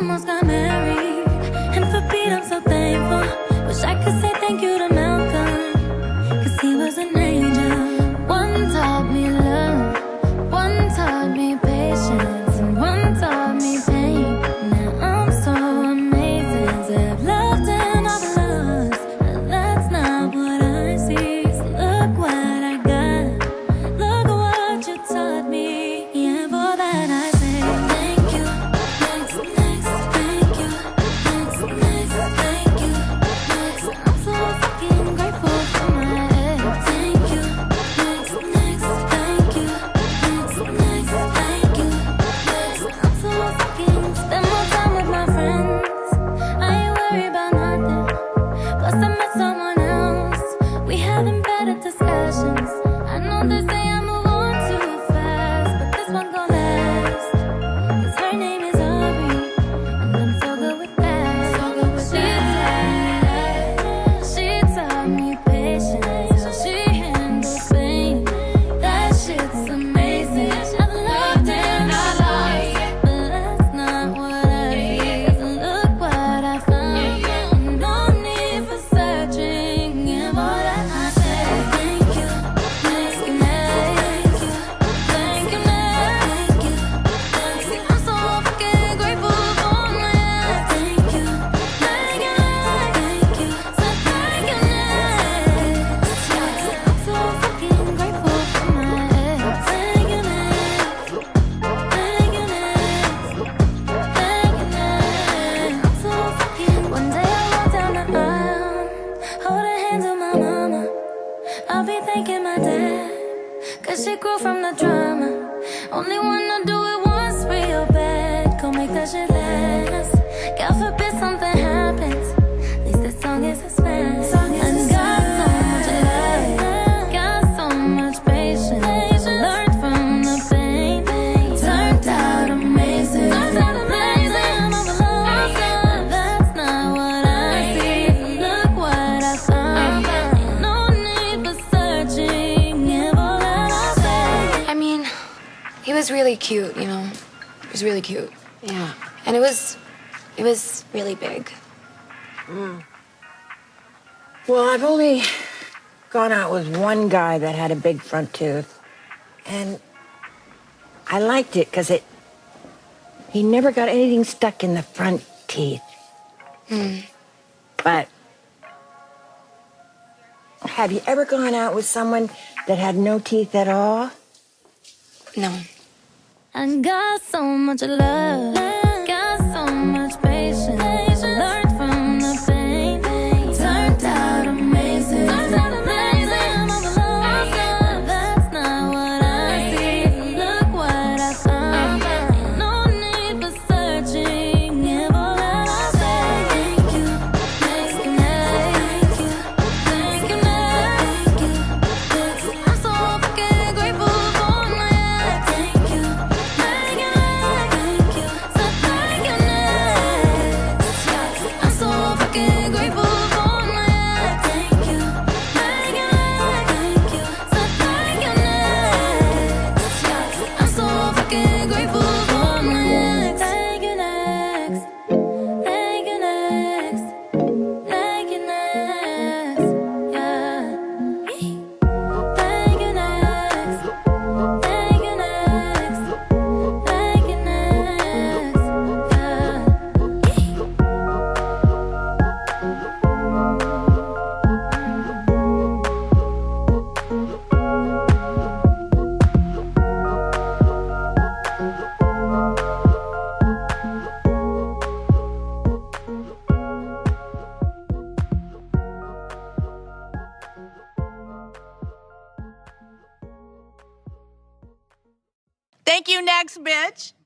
almost got married, and for Pete I'm so thankful. Wish I could say thank you to Malcolm, 'cause he was an angel. One taught me love, one taught me patience, and one taught me pain. Now I'm so amazing to have loved and I've lost, but that's not what I see. So look what I got, look what you taught me. Yeah, for that I say thank you, next, next, thank you, next, next, thank you, next. I'm so fucking grateful for my ex. Thank you, next, next, thank you, next, next, thank you, next. I'm so fucking spend more time with my friends. I ain't worried about nothing. Plus I met someone else. We having better discussions. I know they say I move on too fast, but this one gon' last. 'Cause her name is Aubrey, and I'm so good with that. So good with she taught me patience, how she handles pain. That shit's amazing. I've loved and I lost, but that's not what I see. 'Cause look what I found, no need for searching. Yeah, for that I say thank you, thank you, thank you, thank you, thank you, thank you. I'm so fucking grateful for my ex. Thank you, thank you, thank you, so thank you, next. I'm so fucking grateful for my ex. Thank you, next. Thank you, next. Thank you, next. I'm so fucking. One day I walk down the aisle, holding hands with my mama. I'll be thanking my dad, 'cause she grew from the drama. Only wanna do it once real bad, go make that shit last. God forbid something happens, at least this song is a smash. And got so much love, got so much patience. Learned from the pain, turned out amazing. Turned out amazing. I'm overlost, but that's not what I see. Look what I found, no need for searching. Yeah, for that I say. I mean, he was really cute, you know. He was really cute. Yeah. And it was really big. Well, I've only gone out with one guy that had a big front tooth. And I liked it because he never got anything stuck in the front teeth. But have you ever gone out with someone that had no teeth at all? No. I got so much love, got so much patience. Learned from the pain, turned out amazing. Turned out amazing. I'm overlost, but that's not what I see. Look what I found, no need for searching. Yeah, for that I say thank you, thank you, thank you, thank you, thank you, thank you. I'm so fucking grateful for my ex. Thank you, thank you, thank you, so thank you, next. I'm so fucking grateful for my ex. Thank you, thank you, thank you, so thank you, next. I'm so fucking grateful for my ex. Thank you, next. Thank you, next. Thank you, next. Yeah. Thank you, next. Thank you, next. Thank you, next. Yeah. Thank you, next, bitch.